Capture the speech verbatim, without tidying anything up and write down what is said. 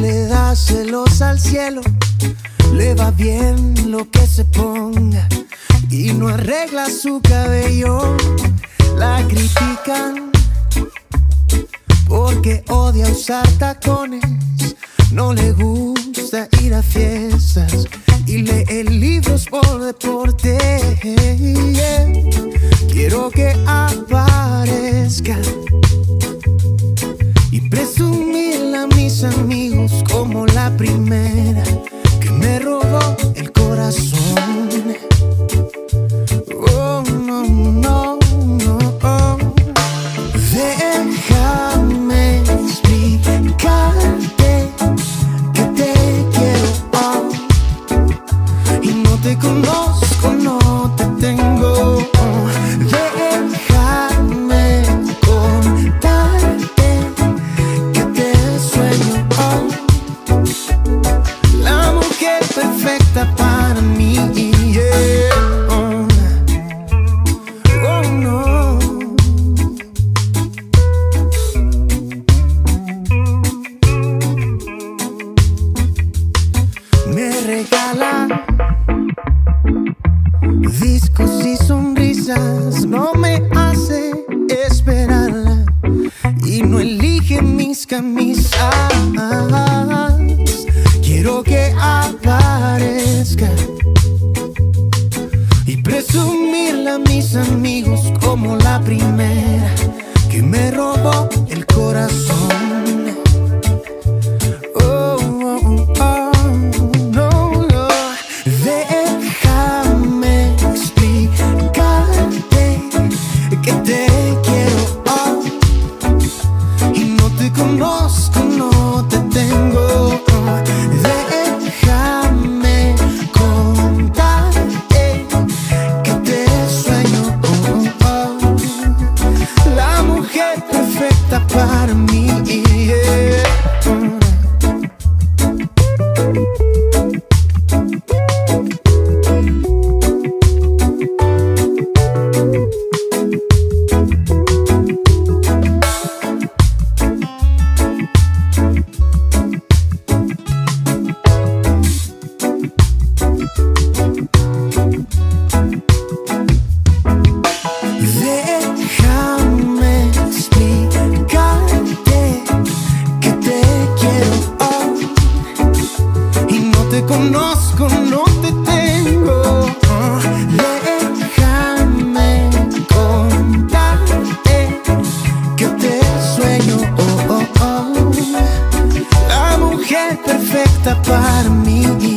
le da celos al cielo, le va bien lo que se ponga y no arregla su cabello. La critican porque odia usar tacones, no le gusta ir a fiestas y lee libros por deporte. Yeah. Quiero que aparezca y presumirle a mis amigos como la primera que me robó el corazón. Oh, no, no, no, oh. Déjame explicarte que te quiero, oh. Y no te conozco, no te tengo, oh. Déjame contarte que te sueño, oh. La mujer perfecta para mí, yeah. Oh, oh no. Me regala discos y sonrisas, no me hace esperarla y no elige mis camisas. Quiero que aparezca y presumirle a mis amigos como la primera que me robó el corazón. Oh, oh, oh, no, no. Déjame explicarte que te quiero, oh. Y no te conozco, no te tengo, oh. Déjame contarte que te sueño, oh, oh. La mujer perfecta para mí, yeah. Déjame explicarte que te quiero, oh. Y no te conozco, no te tengo, oh. Déjame contarte que te sueño, oh, oh, oh. La mujer perfecta para mí.